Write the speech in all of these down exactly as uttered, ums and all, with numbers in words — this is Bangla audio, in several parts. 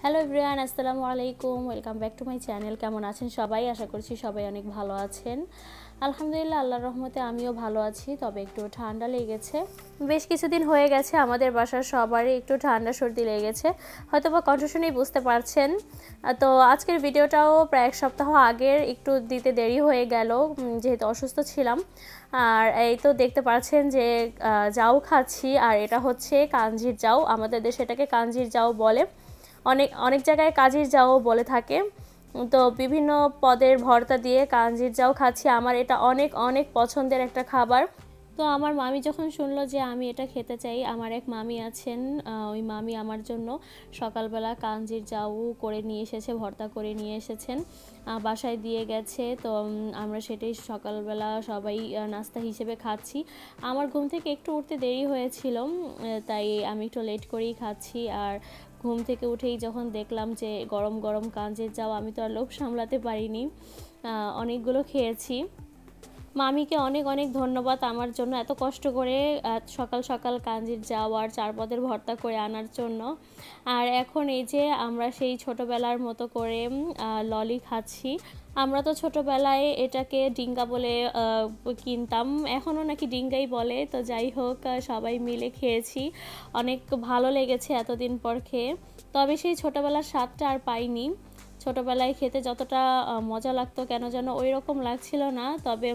হ্যালো এভরিওয়ান, আসসালামু আলাইকুম। Welcome back to my channel. কেমন আছেন সবাই? আশা করছি সবাই অনেক ভালো আছেন। আলহামদুলিল্লাহ, আল্লাহর রহমতে আমিও ভালো আছি, তবে একটু ঠান্ডা লেগেছে। বেশ কিছুদিন হয়ে গেছে আমাদের বাসার সবারই একটু ঠান্ডা সর্দি লেগেছে, হয়তো বা কণ্ঠ শুনেই বুঝতে পারছেন। তো আজকের ভিডিওটাও প্রায় এক সপ্তাহ আগের, একটু দিতে দেরি হয়ে গেল যেহেতু অসুস্থ ছিলাম। আর এই তো দেখতে পাচ্ছেন যে জাউ খাচ্ছি, আর এটা হচ্ছে কাঞ্জির জাউ। আমাদের দেশে এটাকে কাঞ্জির জাউ বলে, অনেক অনেক জায়গায় কাজির জাউ বলে থাকে। তো বিভিন্ন পদের ভর্তা দিয়ে কাঞ্জির জাউ খাচ্ছি। আমার এটা অনেক অনেক পছন্দের একটা খাবার। তো আমার মামি যখন শুনলো যে আমি এটা খেতে চাই, আমার এক মামি আছেন, ওই মামি আমার জন্য সকালবেলা কাঞ্জির জাউ করে নিয়ে এসেছে, ভর্তা করে নিয়ে এসেছেন, বাসায় দিয়ে গেছে। তো আমরা সেটাই সকালবেলা সবাই নাস্তা হিসেবে খাচ্ছি। আমার ঘুম থেকে একটু উঠতে দেরি হয়েছিল, তাই আমি একটু লেট করেই খাচ্ছি। আর ঘুম থেকে উঠেই যখন দেখলাম যে গরম গরম কাঞ্জির জাউ, আমি তো আর লোভ সামলাতে পারিনি, অনেকগুলো খেয়েছি। মামিকে অনেক অনেক ধন্যবাদ আমার জন্য এত কষ্ট করে সকাল সকাল কাঞ্জির জাউ আর চার পদের ভর্তা করে আনার জন্য। আর এখন এই যে আমরা সেই ছোটোবেলার মতো করে ললি খাচ্ছি। আমরা তো ছোটোবেলায় এটাকে ডিঙ্গা বলে কিনতাম, এখনও নাকি ডিঙ্গাই বলে। তো যাই হোক, সবাই মিলে খেয়েছি, অনেক ভালো লেগেছে এতদিন পর খেয়ে। তবে সেই ছোটোবেলার স্বাদটা আর পাইনি। ছোটোবেলায় খেতে যতটা মজা লাগতো, কেন যেন ওই রকম লাগছিল না। তবে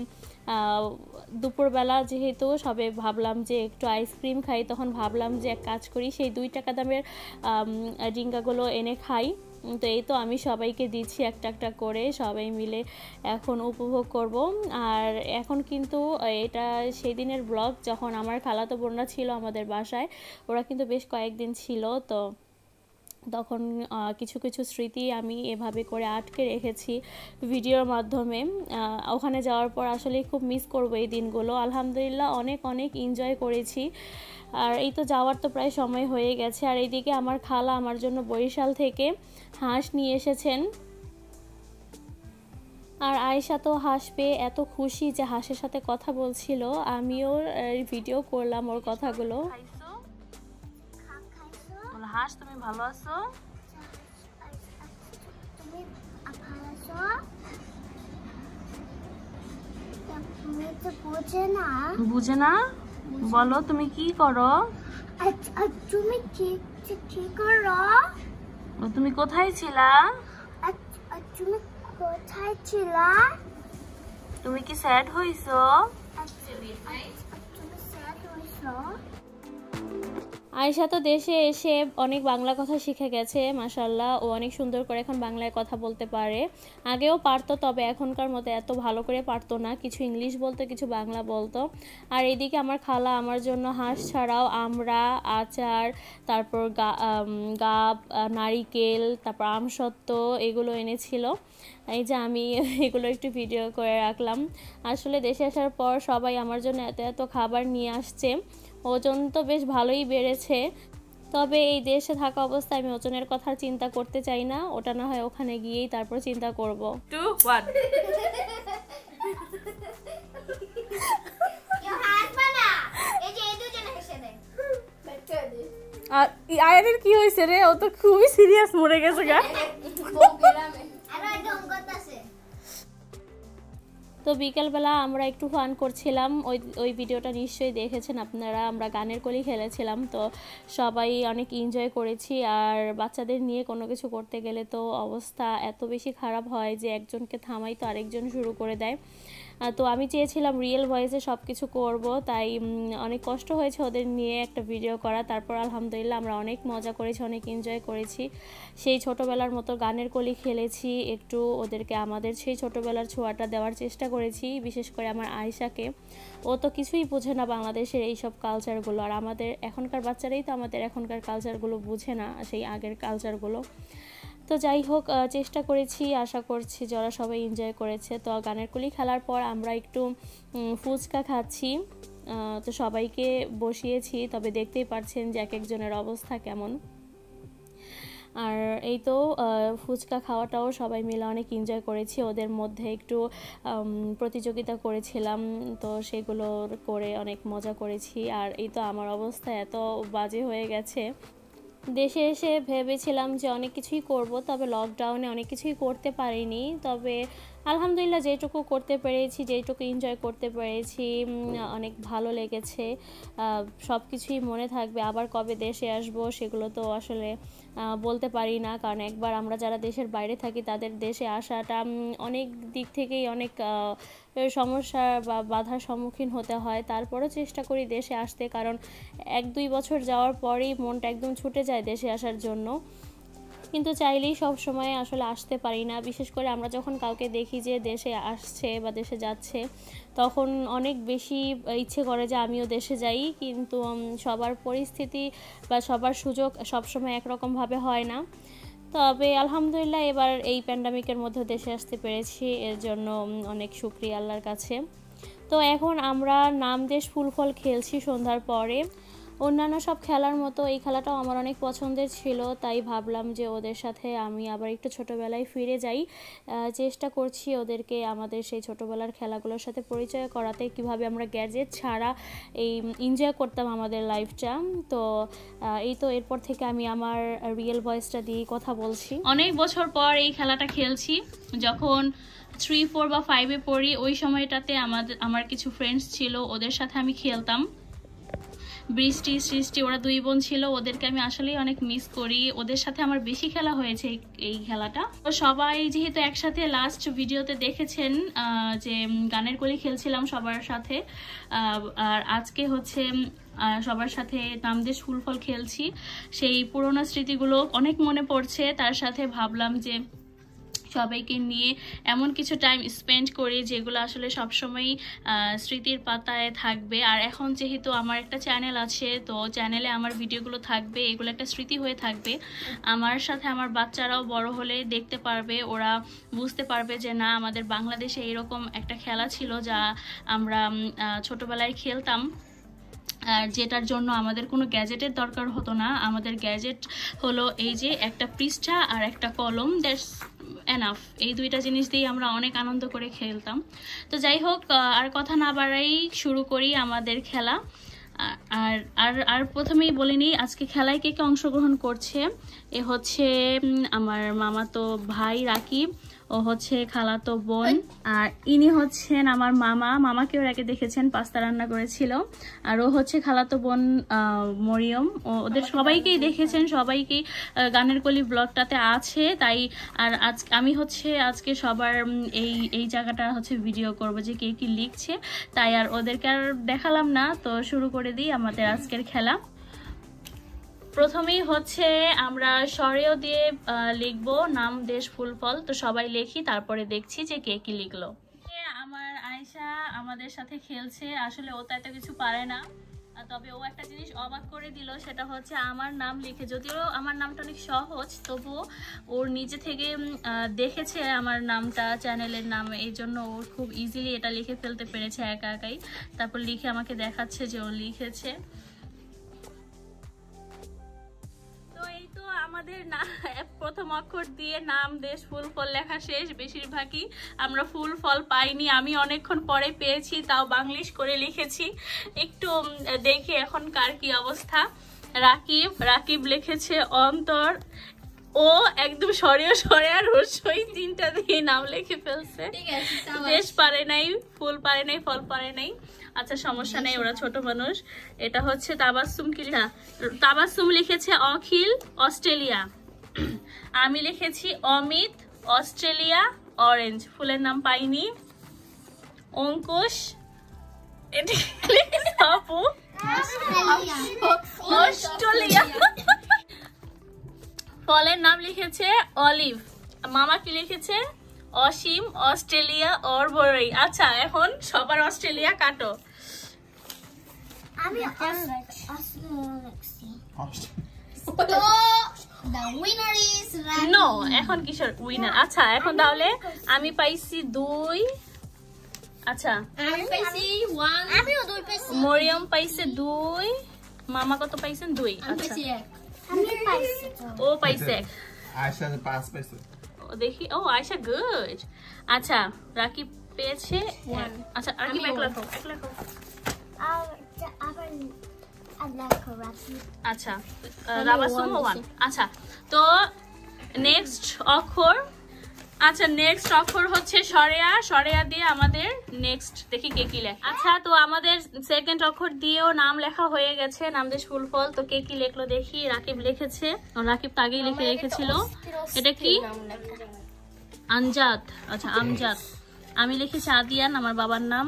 দুপুরবেলা যেহেতু সবে ভাবলাম যে একটু আইসক্রিম খাই, তখন ভাবলাম যে এক কাজ করি, সেই দুই টাকা দামের ডিঙ্গাগুলো এনে খাই। তো এই তো আমি সবাইকে দিচ্ছি একটা একটা করে, সবাই মিলে এখন উপভোগ করব। আর এখন কিন্তু এটা সেই দিনের ব্লগ, যখন আমার খালাতো বোনরা ছিল আমাদের বাসায়। ওরা কিন্তু বেশ কয়েকদিন ছিল, তো তখন কিছু কিছু স্মৃতি আমি এভাবে করে আটকে রেখেছি ভিডিওর মাধ্যমে। ওখানে যাওয়ার পর আসলে খুব মিস করব এই দিনগুলো। আলহামদুলিল্লাহ অনেক অনেক এনজয় করেছি। আর এই তো যাওয়ার তো প্রায় সময় হয়ে গেছে। আর এইদিকে আমার খালা আমার জন্য বরিশাল থেকে হাঁস নিয়ে এসেছেন। আর আয়েশা তো হাঁস পেয়ে এত খুশি যে হাঁসের সাথে কথা বলছিল, আমিও ভিডিও করলাম ওর কথাগুলো। হাঁস, তুমি ভালো আছো? তুমি ভালো আছো? তুমি তো বুঝে না। বুঝে না? বলো তুমি কি করো? আচ্ছা, তুমি কি কি করো? তুমি কোথায় ছিলা? আচ্ছা, তুমি কোথায় ছিলা? তুমি কি স্যাড হইছো? তুমি স্যাড হইছো? আয়েশা তো দেশে এসে অনেক বাংলা কথা শিখে গেছে, মাশাআল্লাহ। ও অনেক সুন্দর করে এখন বাংলায় কথা বলতে পারে। আগেও পারতো, তবে এখনকার মতো এত ভালো করে পারতো না। কিছু ইংলিশ বলতো, কিছু বাংলা বলতো। আর এদিকে আমার খালা আমার জন্য হাঁস ছাড়াও আমরা, আচার, তারপর গাব, নারিকেল, তারপর আমসত্ত্ব, এগুলো এনেছিল। এই যে আমি এগুলো একটু ভিডিও করে রাখলাম। আসলে দেশে আসার পর সবাই আমার জন্য এত এত খাবার নিয়ে আসছে। ওজন তো বেশ ভালোই বেড়েছে, তবে এই দেশে থাকা অবস্থায় আমি ওজনের কথা চিন্তা করতে চাই না। ওটা না হয় ওখানে গিয়েই তারপর চিন্তা করব। Two one. আর আয়ারের কি হয়েছে রে? ও তো খুবই সিরিয়াস মরে গেছে গা। তো বিকেলবেলা আমরা একটু ফান করছিলাম, ওই ওই ভিডিওটা নিশ্চয়ই দেখেছেন আপনারা। আমরা গানের কলি খেলেছিলাম, তো সবাই অনেক এনজয় করেছি। আর বাচ্চাদের নিয়ে কোনো কিছু করতে গেলে তো অবস্থা এত বেশি খারাপ হয় যে একজনকে থামাই তো আরেকজন শুরু করে দেয়। তো আমি চেয়েছিলাম রিয়েল ভয়েসে সব কিছু করবো, তাই অনেক কষ্ট হয়েছে ওদের নিয়ে একটা ভিডিও করা। তারপর আলহামদুলিল্লাহ আমরা অনেক মজা করেছি, অনেক এনজয় করেছি। সেই ছোটোবেলার মতো গানের কলি খেলেছি, একটু ওদেরকে আমাদের সেই ছোটোবেলার ছোঁয়াটা দেওয়ার চেষ্টা করেছি, বিশেষ করে আমার আয়েশাকে। ও তো কিছুই বোঝে না বাংলাদেশের এইসব কালচারগুলো, আর আমাদের এখনকার বাচ্চারাই তো আমাদের এখনকার কালচারগুলো বুঝে না, সেই আগের কালচারগুলো। তো যাই হোক, চেষ্টা করেছি, আশা করছি যারা সবাই এনজয় করেছে। তো গানের কলি খেলার পর আমরা একটু ফুচকা খাচ্ছি, তো সবাইকে বসিয়েছি, তবে দেখতেই পাচ্ছেন যে এক একজনের অবস্থা কেমন। আর এই তো ফুচকা খাওয়াটাও সবাই মিলে অনেক এনজয় করেছি। ওদের মধ্যে একটু প্রতিযোগিতা করেছিলাম, তো সেগুলো করে অনেক মজা করেছি। আর এই তো আমার অবস্থা এত বাজে হয়ে গেছে, দেশে এসে ভেবেছিলাম যে অনেক কিছুই করব, তবে লকডাউনে অনেক কিছুই করতে পারিনি। তবে আলহামদুলিল্লাহ যেটুকু করতে পেরেছি, যেটুকু এনজয় করতে পেরেছি অনেক ভালো লেগেছে। সব কিছুই মনে থাকবে। আবার কবে দেশে আসব সেগুলো তো আসলে বলতে পারি না, কারণ একবার আমরা যারা দেশের বাইরে থাকি তাদের দেশে আসাটা অনেক দিক থেকেই অনেক সমস্যা বা বাধার সম্মুখীন হতে হয়। তারপরও চেষ্টা করি দেশে আসতে, কারণ এক দুই বছর যাওয়ার পরেই মনটা একদম ছুটে যায় দেশে আসার জন্য। কিন্তু চাইলেই সব সময় আসলে আসতে পারি না। বিশেষ করে আমরা যখন কাউকে দেখি যে দেশে আসছে বা দেশে যাচ্ছে, তখন অনেক বেশি ইচ্ছে করে যে আমিও দেশে যাই, কিন্তু সবার পরিস্থিতি বা সবার সুযোগ সবসময় একরকমভাবে হয় না। তবে আলহামদুলিল্লাহ এবার এই প্যান্ডামিকের মধ্যে দেশে আসতে পেরেছি, এর জন্য অনেক শুকরিয়া আল্লাহর কাছে। তো এখন আমরা নাম দেশ ফুল ফল খেলছি সন্ধ্যার পরে। অন্যান্য সব খেলার মতো এই খেলাটাও আমার অনেক পছন্দের ছিল, তাই ভাবলাম যে ওদের সাথে আমি আবার একটু ছোটোবেলায় ফিরে যাই। চেষ্টা করছি ওদেরকে আমাদের সেই ছোটোবেলার খেলাগুলোর সাথে পরিচয় করাতে, কিভাবে আমরা গ্যাজেট ছাড়া এই এনজয় করতাম আমাদের লাইফটা। তো এই তো এরপর থেকে আমি আমার রিয়েল ভয়েসটা দিয়ে কথা বলছি। অনেক বছর পর এই খেলাটা খেলছি। যখন থ্রি ফোর বা ফাইভে পড়ি ওই সময়টাতে আমাদের আমার কিছু ফ্রেন্ডস ছিল, ওদের সাথে আমি খেলতাম। বৃষ্টি সৃষ্টি ওরা দুই বোন ছিল, ওদেরকে আমি আসলেই অনেক মিস করি। ওদের সাথে আমার বেশি খেলা হয়েছে এই খেলাটা। তো সবাই যেহেতু একসাথে লাস্ট ভিডিওতে দেখেছেন যে গানের কলি খেলছিলাম সবার সাথে, আর আজকে হচ্ছে সবার সাথে নামদেশ ফুল ফল খেলছি। সেই পুরোনো স্মৃতিগুলো অনেক মনে পড়ছে, তার সাথে ভাবলাম যে সবাইকে নিয়ে এমন কিছু টাইম স্পেন্ড করি যেগুলো আসলে সবসময়ই স্মৃতির পাতায় থাকবে। আর এখন যেহেতু আমার একটা চ্যানেল আছে, তো চ্যানেলে আমার ভিডিওগুলো থাকবে, এগুলো একটা স্মৃতি হয়ে থাকবে। আমার সাথে আমার বাচ্চারাও বড় হলে দেখতে পারবে, ওরা বুঝতে পারবে যে না, আমাদের বাংলাদেশে এরকম একটা খেলা ছিল যা আমরা ছোটবেলায় খেলতাম, যেটার জন্য আমাদের কোনো গ্যাজেটের দরকার হতো না। আমাদের গ্যাজেট হলো এই যে একটা পৃষ্ঠা আর একটা কলম, দ্যাটস এনাফ। এই দুইটা জিনিস দিয়ে আমরা অনেক আনন্দ করে খেলতাম। তো যাই হোক, আর কথা না বাড়াই শুরু করি আমাদের খেলা। আর আর আর প্রথমেই বলে নিই আজকে খেলায় কে কে অংশগ্রহণ করছে। এ হচ্ছে আমার মামাতো ভাই রাকিব, ও হচ্ছে খালাতো বোন, আর ইনি হচ্ছেন আমার মামা। মামাকেও আগে দেখেছেন, পাস্তা রান্না করেছিল। আর ও হচ্ছে খালাতো বোন মরিয়ম। ওদের সবাইকেই দেখেছেন, সবাইকেই গানের কলি ব্লগটাতে আছে। তাই আর আজ আমি হচ্ছে আজকে সবার এই এই জায়গাটা হচ্ছে ভিডিও করব যে কে কি লিখছে, তাই আর ওদেরকে আর দেখালাম না। তো শুরু করে দিই আমাদের আজকের খেলা। প্রথমেই হচ্ছে আমরা স্বরেও দিয়ে লিখবো নাম দেশ ফুল ফল। তো সবাই লেখি, তারপরে দেখছি যে কে কি লিখলো। আমার আয়শা আমাদের সাথে খেলছে, আসলে ও তাই তো কিছু পারে না, তবে ও একটা জিনিস অবাক করে দিল, সেটা হচ্ছে আমার নাম লিখে। যদিও আমার নামটা অনেক সহজ, তবুও ওর নিজে থেকে দেখেছে আমার নামটা, চ্যানেলের নাম, এই জন্য ও খুব ইজিলি এটা লিখে ফেলতে পেরেছে একা একাই। তারপর লিখে আমাকে দেখাচ্ছে যে ও লিখেছে। আমাদের না প্রথম অক্ষর দিয়ে নাম দেশ ফুল ফল লেখা শেষ। বেশিরভাগই আমরা ফুল ফল পাইনি, আমি অনেকক্ষণ পরে পেয়েছি, তাও বাংলিশ করে লিখেছি। একটু দেখি এখন কার কি অবস্থা। রাকিব রাকিব লিখেছে অন্তর, ও একদম সরেও সরে আর রসই তিনটা দিয়ে নাম লিখে ফেলছে। দেশ পারে নাই, ফুল পারে নাই, ফল পারে নাই। আচ্ছা সমস্যা নেই, ওরা ছোট মানুষ। এটা হচ্ছে তাবাসসুম, কি না তাবাসসুম লিখেছে অখিল অস্ট্রেলিয়া। আমি লিখেছি অমিত অস্ট্রেলিয়া অরেঞ্জ, ফুলের নাম পাইনি। অঙ্কুশ আপু অস্ট্রেলিয়া। ফলের নাম লিখেছে অলিভ। মামা কি লিখেছে অসীম অস্ট্রেলিয়া অরবরই। আচ্ছা এখন সবার অস্ট্রেলিয়া কাটো। আমি নো এখন কিসের উইনার? আচ্ছা এখন তাহলে আমি পাইছি দুই। আচ্ছা আমি পাইছি ওয়ান, আমিও দুই পাইছি। মরিয়ম পাইছে দুই, মামা কত পাইছেন? দুই। আচ্ছা আমি পাইছি, ও পাইছে এক। আয়শা পাঁচ পাইছে। ও দেখি, ও আয়শা গুড। আচ্ছা রাকিব পেয়েছে ওয়ান। আচ্ছা রাকিব এক লাখো এক লাখো আর আবার I like karate. আচ্ছা রাবা সুমো ওয়ান। আচ্ছা তো নেক্সট অক্ষর, আচ্ছা নেক্সট অক্ষর হচ্ছে সরেয়া। সরেয়া দিয়ে আমাদের নেক্সট দেখি কে কি লেখে। আচ্ছা তো আমাদের সেকেন্ড অক্ষর দিয়েও নাম লেখা হয়ে গেছে, নামদের ফুল ফল। তো কে কি লিখলো দেখি। রাকিব লিখেছে, রাকিব তো আগেই লিখে রেখেছিল। এটা কি? আমজাদ। আচ্ছা আমজাদ। আমি লিখেছি আদিয়ান, আমার বাবার নাম।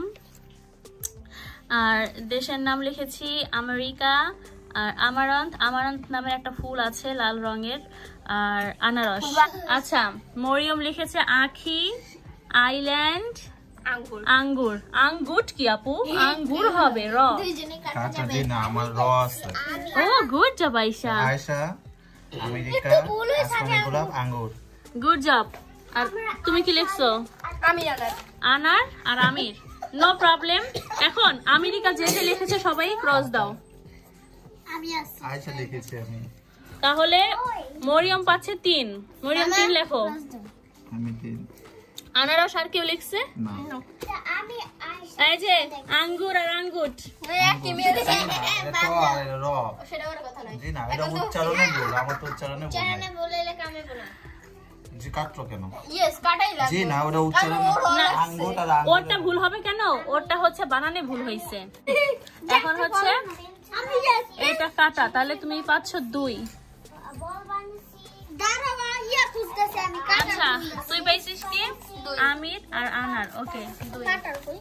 আর দেশের নাম লিখেছি আমেরিকা। আর আমারান্ত, আমারান্ত নামের একটা ফুল আছে লাল রঙের। আর আনারস। আচ্ছা মরিয়ম লিখেছে আখি, আইল্যান্ড, আঙ্গুর। আঙ্গুর আঙ্গুর কি আপু? আঙ্গুর হবে র। আচ্ছা জি না, আমার র আছে। ও good job Ayesha. Ayesha, America, আসমানি গোলাপ, আঙ্গুর। Good job. আর তুমি কি লিখছো? আমি আনার। আনার আর আমির। No problem. এখন আমেরিকা যে যে লিখেছে সবাই ক্রস দাও। আমি আছি। আয়েশা লিখেছি আমি। তাহলে মরিয়ম পাচ্ছে তিন। মরিয়ম তিন লেখো। আমি তিন। আনারস আর কেউ লিখছে? না। আমি আইসা। এই যে আঙ্গুর আর আঙ্গুর। কি মেয়ে দেখে এটা তো আর র। সেটা ওর কথা নয়। জি না, এটা উচ্চারণে ভুল, আমার তো উচ্চারণে ভুল। জানে বলেলে কামে বলা। জি কাটছো কেন? ইয়েস কাটাই লাগবে। জি না, ওটা উচ্চারণে আঙ্গুর আর আঙ্গুর। ওরটা ভুল হবে কেন? ওরটা হচ্ছে বানানে ভুল হয়েছে। এখন হচ্ছে আমি যাচ্ছি। এটা কাটা, তাহলে তুমি পাচ্ছ দুই। বল বানিয়েছি। দাঁড়াও ইয়া খুঁজতেছি আমি কাটা। আচ্ছা তুই পাইছিস কি? আমির আর আনার। ওকে দুই। কাটার কই?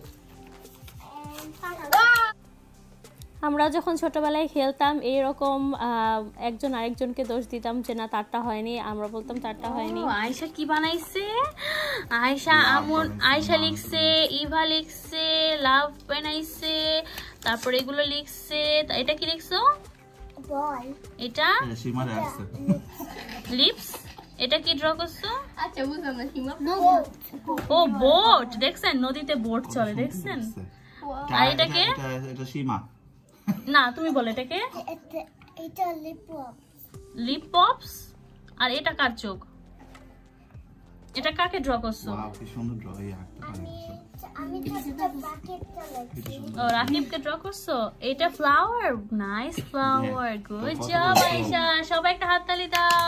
আমরা যখন ছোটবেলায় খেলতাম এইরকম একজন আরেকজনকে দোষ দিতাম যে না তারটা হয়নি, আমরা বলতাম তারটা হয়নি। আয়েশা কি বানাইছে? আয়েশা আমন, আয়েশা লিখছে, ইভা লিখছে, লাভ বানাইছে, তারপর এগুলো লিখছে। এটা কি লিখছো? বল। এটা সীমারে আছে। লিপস। এটা কি ড্র করছো? আচ্ছা বুঝলাম না সীমা। নো। ও বোট। দেখছেন নদীতে বোট চলে, দেখছেন? আর এটাকে? এটা এটা সীমা। না তুমি বলো এটাকে? এটা এটা লিপ পপ। Lip pops. আর এটা কার চোখ? এটা কাকে ড্র করছো? ওয়াও কি সুন্দর ড্র এই আঁকতে আমি পারছো। আমি একটা বাকেটটা লাগছি। ও রাকিবকে ড্র করছো। এটা flower. Nice flower. Good job Ayesha. সবাই একটা হাততালি দাও।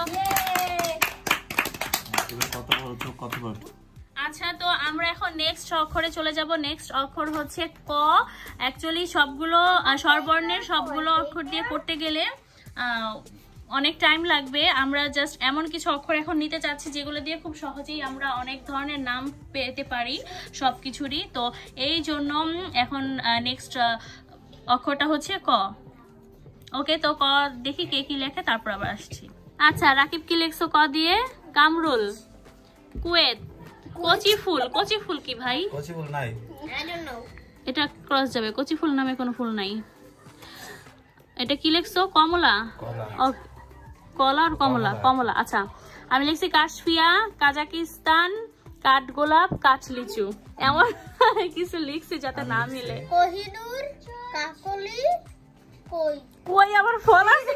এবার কত বড় চোখ, কত বড়। আচ্ছা তো আমরা এখন নেক্সট অক্ষরে চলে যাব। নেক্সট অক্ষর হচ্ছে ক। অ্যাকচুয়ালি সবগুলো আহ, স্বরবর্ণের সবগুলো অক্ষর দিয়ে করতে গেলে আহ, অনেক টাইম লাগবে। আমরা জাস্ট এমন কিছু অক্ষর এখন নিতে চাচ্ছি যেগুলো দিয়ে খুব সহজেই আমরা অনেক ধরনের নাম পেতে পারি সব কিছুরই। তো এই জন্য এখন নেক্সট অক্ষরটা হচ্ছে ক। ওকে তো ক দেখি কে কি লেখে, তারপর আবার আসছি। আচ্ছা রাকিব কি লিখছো ক দিয়ে? কামরুল, কুয়েত, কচি ফুল। কচি ফুল কি ভাই? কচি ফুল নাই। I don't know. এটা ক্রস যাবে। কচি ফুল নামে কোনো ফুল নাই। এটা কি লিখছো? কমলা। ও কলা আর কমলা। কমলা। আচ্ছা আমি লিখছি কাশফিয়া, কাজাকিস্তান, কাঠগোলাপ, কাঠলিচু। এমন কিছু লিখছি যাতে না মিলে। কোহিনুর, কাকলি, কই। কই আবার ফল আছে?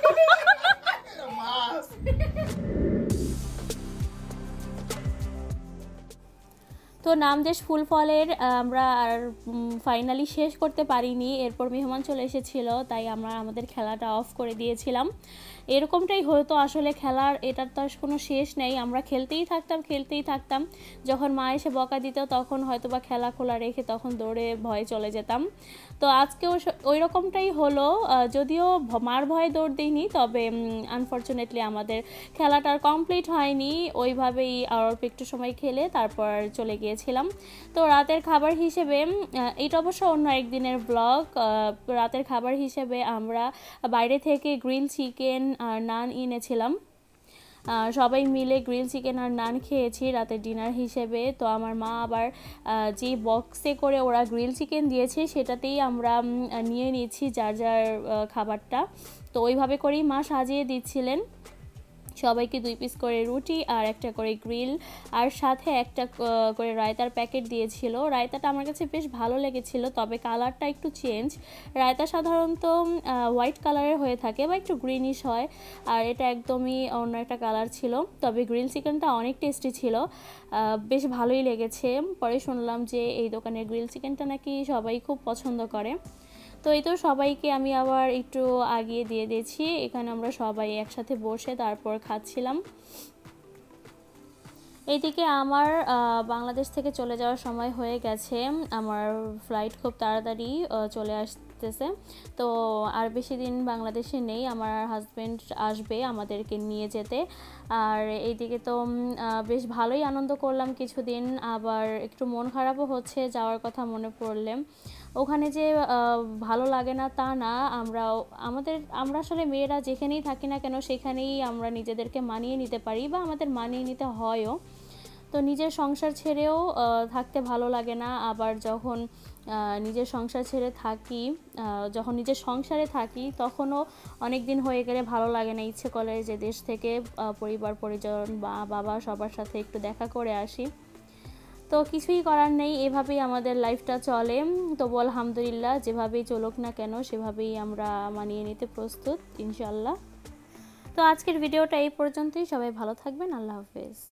তো নামদেশ ফুল ফলের আমরা আর ফাইনালি শেষ করতে পারিনি। এরপর মেহমান চলে এসেছিল, তাই আমরা আমাদের খেলাটা অফ করে দিয়েছিলাম। এরকমটাই হয়তো আসলে খেলার, এটার তো আর কোনো শেষ নেই। আমরা খেলতেই থাকতাম খেলতেই থাকতাম যখন মা এসে বকা দিত তখন হয়তো বা খেলা খোলা রেখে তখন দৌড়ে ভয়ে চলে যেতাম। তো আজকেও ওই রকমটাই হলো। যদিও মার ভয়ে দৌড় দিইনি, তবে আনফর্চুনেটলি আমাদের খেলাটা কমপ্লিট হয়নি। ওইভাবেই আর অল্প একটু সময় খেলে তারপর চলে গিয়েছিলাম। তো রাতের খাবার হিসেবে, এটা অবশ্য অন্য একদিনের ব্লগ, রাতের খাবার হিসেবে আমরা বাইরে থেকে গ্রিল চিকেন আর নান এনেছিলাম। সবাই মিলে গ্রিল চিকেন আর নান খেয়েছি রাতের ডিনার হিসেবে। তো আমার মা আবার যে বক্সে করে ওরা গ্রিল চিকেন দিয়েছে সেটাতেই আমরা নিয়ে নিয়েছি যার যার খাবারটা। তো ওইভাবে করেই মা সাজিয়ে দিচ্ছিলেন। সবাইকে দুই পিস করে রুটি আর একটা করে গ্রিল আর সাথে একটা করে রায়তার প্যাকেট দিয়েছিল। রায়তাটা আমার কাছে বেশ ভালো লেগেছিল, তবে কালারটা একটু চেঞ্জ। রায়তা সাধারণত হোয়াইট কালারের হয়ে থাকে বা একটু গ্রিনিশ হয়, আর এটা একদমই অন্য একটা কালার ছিল। তবে গ্রিল চিকেনটা অনেক টেস্টি ছিল, বেশ ভালোই লেগেছে। পরে শুনলাম যে এই দোকানের গ্রিল চিকেনটা নাকি সবাই খুব পছন্দ করে। তো তো এই তো সবাইকে আমি আবার একটু আগিয়ে দিয়ে দিয়েছি, এখানে আমরা সবাই একসাথে বসে তারপর খাচ্ছিলাম। এইদিকে আমার বাংলাদেশ থেকে চলে যাওয়ার সময় হয়ে গেছে, আমার ফ্লাইট খুব তাড়াতাড়ি চলে আসতেছে। তো আর বেশি দিন বাংলাদেশে নেই, আমার হাজব্যান্ড আসবে আমাদেরকে নিয়ে যেতে। আর এইদিকে তো বেশ ভালোই আনন্দ করলাম কিছুদিন, আবার একটু মন খারাপও হচ্ছে যাওয়ার কথা মনে পড়লে। ওখানে যে ভালো লাগে না তা না, আমরা আমাদের আমরা আসলে মেয়েরা যেখানেই থাকি না কেন সেখানেই আমরা নিজেদেরকে মানিয়ে নিতে পারি বা আমাদের মানিয়ে নিতে হয়ও। তো নিজের সংসার ছেড়েও থাকতে ভালো লাগে না, আবার যখন নিজের সংসার ছেড়ে থাকি যখন নিজের সংসারে থাকি তখনও অনেক দিন হয়ে গেলে ভালো লাগে না, ইচ্ছে করে যে দেশ থেকে পরিবার পরিজন বা বাবা সবার সাথে একটু দেখা করে আসি। তো কিছুই করার নেই, এভাবেই আমাদের লাইফটা চলে। তবু আলহামদুলিল্লাহ যেভাবেই চলুক না কেন সেভাবেই আমরা মানিয়ে নিতে প্রস্তুত ইনশাল্লাহ। তো আজকের ভিডিওটা এই পর্যন্তই, সবাই ভালো থাকবেন, আল্লাহ হাফেজ।